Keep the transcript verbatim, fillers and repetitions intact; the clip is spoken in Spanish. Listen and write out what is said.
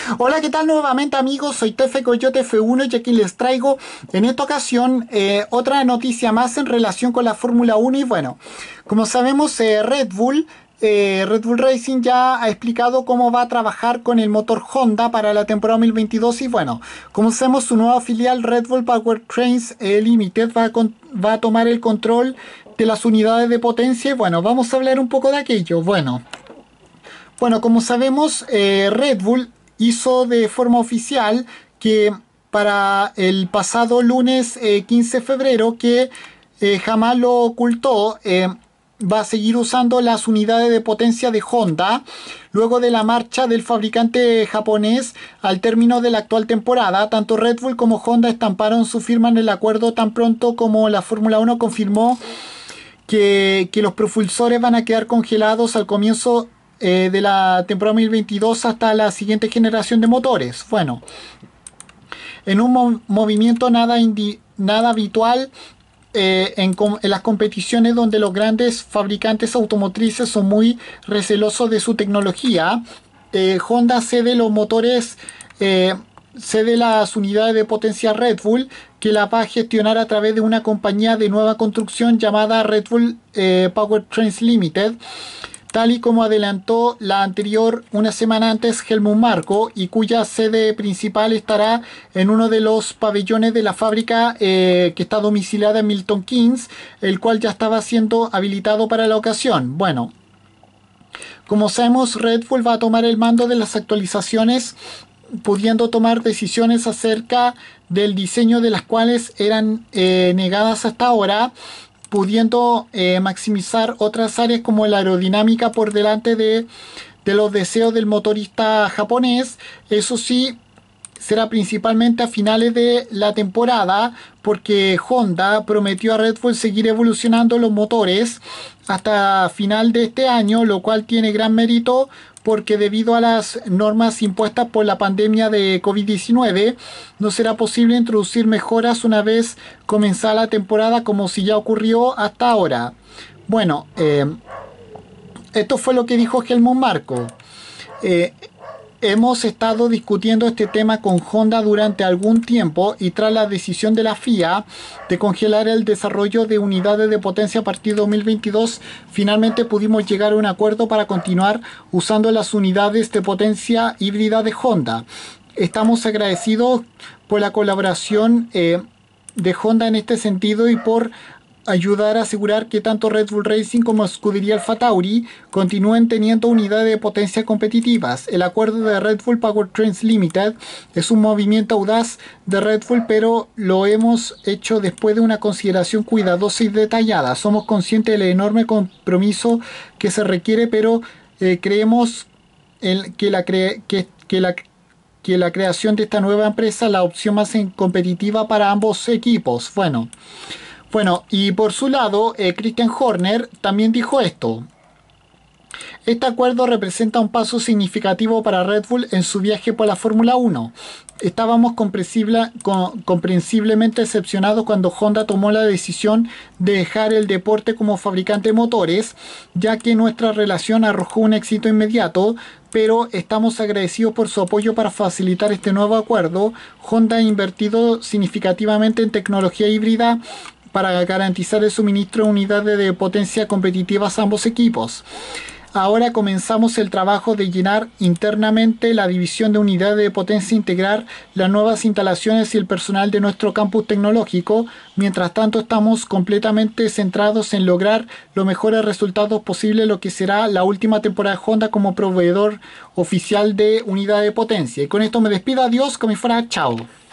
Hola, ¿qué tal nuevamente amigos? Soy Tefe Coyote F uno y aquí les traigo en esta ocasión eh, otra noticia más en relación con la Fórmula uno y bueno, como sabemos eh, Red Bull, eh, Red Bull Racing ya ha explicado cómo va a trabajar con el motor Honda para la temporada dos mil veintidós y bueno, como sabemos su nueva filial Red Bull Powertrains eh, Limited va a, con- va a tomar el control de las unidades de potencia y bueno, vamos a hablar un poco de aquello. Bueno. Bueno, como sabemos, eh, Red Bull hizo de forma oficial que para el pasado lunes eh, quince de febrero, que eh, jamás lo ocultó, eh, va a seguir usando las unidades de potencia de Honda luego de la marcha del fabricante japonés al término de la actual temporada. Tanto Red Bull como Honda estamparon su firma en el acuerdo tan pronto como la Fórmula uno confirmó que, que los propulsores van a quedar congelados al comienzo eh, de la temporada dos mil veintidós hasta la siguiente generación de motores. Bueno, en un mo- movimiento nada, indi- nada habitual eh, en, com- en las competiciones donde los grandes fabricantes automotrices son muy recelosos de su tecnología, eh, Honda cede los motores, eh, cede las unidades de potencia Red Bull, que la va a gestionar a través de una compañía de nueva construcción llamada Red Bull eh, Powertrains Limited, tal y como adelantó la anterior una semana antes Helmut Marko, y cuya sede principal estará en uno de los pabellones de la fábrica eh, que está domiciliada en Milton Keynes, el cual ya estaba siendo habilitado para la ocasión. Bueno, como sabemos, Red Bull va a tomar el mando de las actualizaciones, pudiendo tomar decisiones acerca del diseño de las cuales eran eh, negadas hasta ahora, pudiendo eh, maximizar otras áreas como la aerodinámica por delante de, de los deseos del motorista japonés. Eso sí, será principalmente a finales de la temporada, porque Honda prometió a Red Bull seguir evolucionando los motores hasta final de este año, lo cual tiene gran mérito porque debido a las normas impuestas por la pandemia de COVID diecinueve no será posible introducir mejoras una vez comenzada la temporada, como si ya ocurrió hasta ahora. Bueno, eh, esto fue lo que dijo Helmut Marko. Eh, Hemos estado discutiendo este tema con Honda durante algún tiempo y tras la decisión de la F I A de congelar el desarrollo de unidades de potencia a partir de dos mil veintidós, finalmente pudimos llegar a un acuerdo para continuar usando las unidades de potencia híbrida de Honda. Estamos agradecidos por la colaboración eh, de Honda en este sentido y por ayudar a asegurar que tanto Red Bull Racing como Scuderia AlphaTauri continúen teniendo unidades de potencia competitivas. El acuerdo de Red Bull Powertrains Limited es un movimiento audaz de Red Bull, pero lo hemos hecho después de una consideración cuidadosa y detallada. Somos conscientes del enorme compromiso que se requiere, pero eh, creemos en que, la cre que, que la que la creación de esta nueva empresa es la opción más competitiva para ambos equipos. Bueno, bueno, y por su lado, eh, Christian Horner también dijo esto. Este acuerdo representa un paso significativo para Red Bull en su viaje por la Fórmula uno. Estábamos comprensible, con, comprensiblemente decepcionados cuando Honda tomó la decisión de dejar el deporte como fabricante de motores, ya que nuestra relación arrojó un éxito inmediato, pero estamos agradecidos por su apoyo para facilitar este nuevo acuerdo. Honda ha invertido significativamente en tecnología híbrida para garantizar el suministro de unidades de potencia competitivas a ambos equipos. Ahora comenzamos el trabajo de llenar internamente la división de unidades de potencia, integrar las nuevas instalaciones y el personal de nuestro campus tecnológico. Mientras tanto, estamos completamente centrados en lograr los mejores resultados posibles, lo que será la última temporada de Honda como proveedor oficial de unidades de potencia. Y con esto me despido, adiós, como si fuera chao.